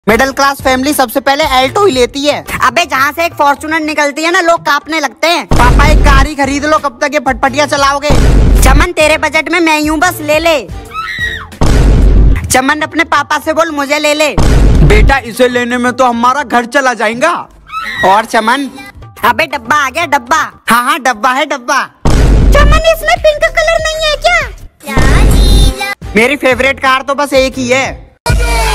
Middle class family सबसे पहले Alto ही लेती है। अबे जहाँ से एक फॉर्च्यूनर निकलती है ना, लोग कांपने लगते हैं। पापा एक कार ही खरीद लो, कब तक ये फटफटिया चलाओगे। चमन तेरे बजट में मैं यूं, बस ले ले। चमन अपने पापा से बोल मुझे ले ले। बेटा इसे लेने में तो हमारा घर चला जाएगा। और चमन, अबे डब्बा आ गया, डब्बा। हाँ हाँ डब्बा है डब्बा। चमन इसमें पिंक कलर नहीं है क्या? मेरी फेवरेट कार तो बस एक ही है।